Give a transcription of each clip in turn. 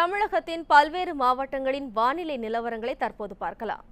தமிழகத்தின் பல்வேறு மாவட்டங்களின் வானிலை நிலவரங்களை தற்போது பார்க்கலாம்.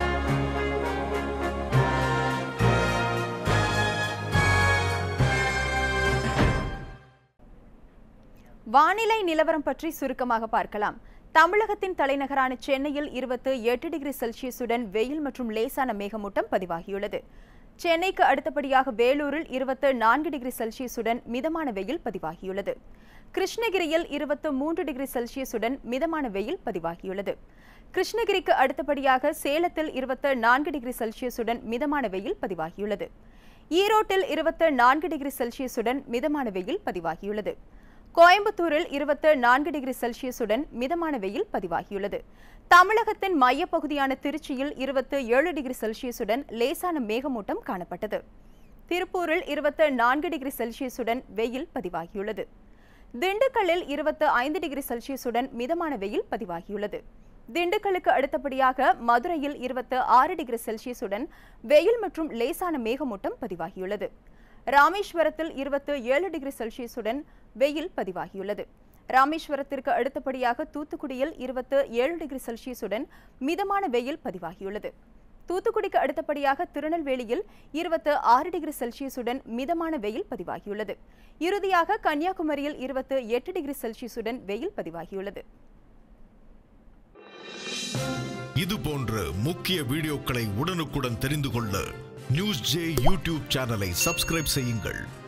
வானிலை நிலவரம் பற்றி சுருக்கமாக பார்க்கலாம். தமிழகத்தின் தலைநகரான சென்னையில் 28 டிகிரி செல்சியஸுடன் வெயில் மற்றும் லேசான மேகமூட்டம் பதிவாகியுள்ளது. சென்னைக்கு அடுத்தபடியாக வேலூரில் 24 டிகிரி செல்சியஸுடன் மிதமான வெயில் பதிவாகியுள்ளது. கிருஷ்ணகிரியில் 23 டிகிரி செல்சியஸுடன் மிதமான வெயில் பதிவாகியுள்ளது. கிருஷ்ணகிரிக்கு அடுத்தபடியாக சேலத்தில் 24 டிகிரி செல்சியஸுடன் மிதமான வெயில் பதிவாகியுள்ளது. ஈரோட்டில் 24 டிகிரி செல்சியஸுடன் மிதமான வெயில் பதிவாகியுள்ளது. கோயம்புத்தூரில் 24 டிகிரி செல்சியஸுடன் மிதமான வெயில் பதிவாகியுள்ளது. தமிழகத்தின் மையப்பகுதியான திருச்சியில் 27 டிகிரி செல்சியஸுடன் லேசான மேகமூட்டம் காணப்பட்டது. திருப்பூரில் 24 டிகிரி செல்சியஸுடன் வெயில் பதிவாகியுள்ளது. திண்டுக்கல்லில் 25 டிகிரி செல்சியஸுடன் மிதமான வெயில் பதிவாகியுள்ளது. திண்டுக்கல்லுக்கு அடுத்தபடியாக மதுரையில் 26 டிகிரி செல்சியஸுடன் வெயில் மற்றும் லேசான மேகமூட்டம் பதிவாகியுள்ளது. ராமேஸ்வரத்தில் 27 டிகிரி செல்சியஸுடன் வெயில் பதிவாகியுள்ளது. ராமேஸ்வரத்திற்கு அடுத்தபடியாக தூத்துக்குடியில் 27 டிகிரி செல்சியஸுடன் மிதமான வெயில் பதிவாகியுள்ளது. தூத்துக்குடிக்கு அடுத்தபடியாக திருநெல்வேலியில் 26 டிகிரி செல்சியஸுடன் மிதமான வெயில் பதிவாகியுள்ளது. இறுதியாக கன்னியாகுமரியில் 28 டிகிரி செல்சியஸுடன் வெயில் பதிவாகியுள்ளது. இது போன்ற முக்கிய வீடியோக்களை உடனுக்குடன் தெரிந்து கொள்ள நியூஸ் ஜே யூடியூப் சேனலை சப்ஸ்கிரைப் செய்யுங்கள்.